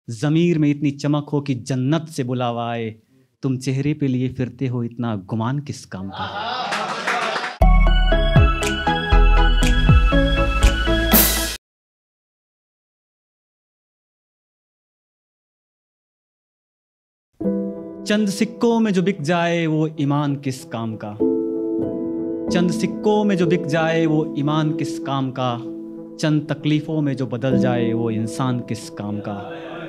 ज़मीर में इतनी चमक हो कि जन्नत से बुलावा आए, तुम चेहरे पे लिए फिरते हो इतना गुमान किस काम का। चंद सिक्कों में जो बिक जाए वो ईमान किस काम का। चंद सिक्कों में जो बिक जाए वो ईमान किस काम का। चंद तकलीफों में जो बदल जाए वो इंसान किस काम का।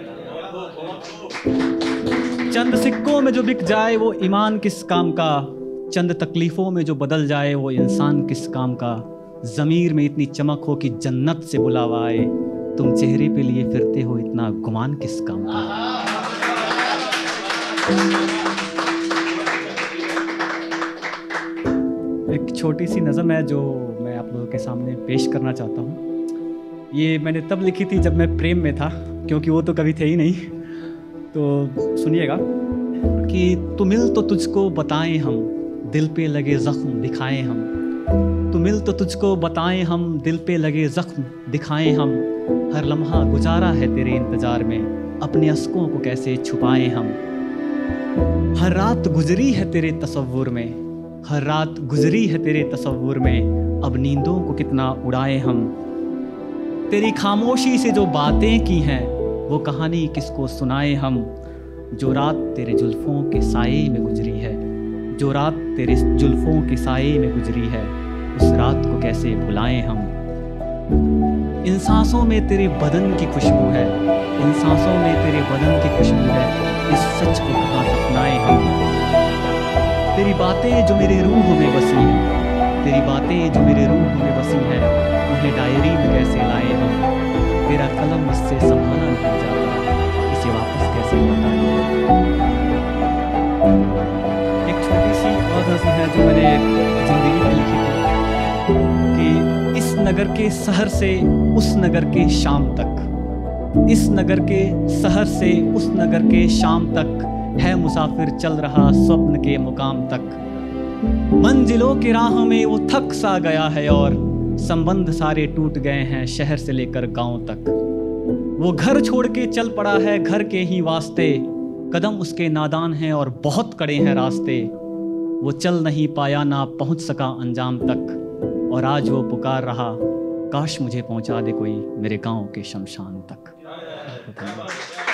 चंद सिक्कों में जो बिक जाए वो ईमान किस काम का। चंद तकलीफों में जो बदल जाए वो इंसान किस काम का। ज़मीर में इतनी चमक हो कि जन्नत से बुलावा आए, तुम चेहरे पे लिए फिरते हो इतना गुमान किस काम का। एक छोटी सी नज़म है जो मैं आप लोगों के सामने पेश करना चाहता हूँ। ये मैंने तब लिखी थी जब मैं प्रेम में था, क्योंकि वो तो कभी थे ही नहीं। तो सुनिएगा कि तू मिल तो तुझको बताएं हम, दिल पे लगे ज़ख्म दिखाएं हम। तू मिल तो तुझको बताएं हम, दिल पे लगे ज़ख्म दिखाएं हम। हर लम्हा गुजारा है तेरे इंतज़ार में, अपने अस्कों को कैसे छुपाएं हम। हर रात गुजरी है तेरे तसव्वुर में, हर रात गुजरी है तेरे तसव्वुर में, अब नींदों को कितना उड़ाएं हम। तेरी खामोशी से जो बातें की हैं वो कहानी किसको सुनाएं हम। जो रात तेरे जुल्फों के साये में गुजरी है, जो रात तेरे जुल्फों के साये में गुजरी है, उस रात को कैसे भुलाएं हम। इन सांसों में तेरे बदन की खुशबू है, इन सांसों में तेरे बदन की खुशबू है, इस सच को कहाँ दफनाएं हम। तेरी बातें जो मेरे रूह में बसी हैं, तेरी बातें जो मेरे रूह में बसी हैं, उन्हें डायरी में कैसे लाएं हम। तेरा कलम मुझसे संभाला नहीं जाता, इसे वापस कैसे लौटाएं। एक छोटी सी और नज़म है जो मैंने जिंदगी में लिखी थी कि इस नगर के शहर से उस नगर के शाम तक, इस नगर के शहर से उस नगर के शाम तक, है मुसाफिर चल रहा स्वप्न के मुकाम तक। मंजिलों की राह में वो थक सा गया है और संबंध सारे टूट गए हैं शहर से लेकर गांव तक। वो घर छोड़ के चल पड़ा है घर के ही वास्ते, कदम उसके नादान हैं और बहुत कड़े हैं रास्ते। वो चल नहीं पाया ना पहुंच सका अंजाम तक, और आज वो पुकार रहा काश मुझे पहुंचा दे कोई मेरे गांव के शमशान तक।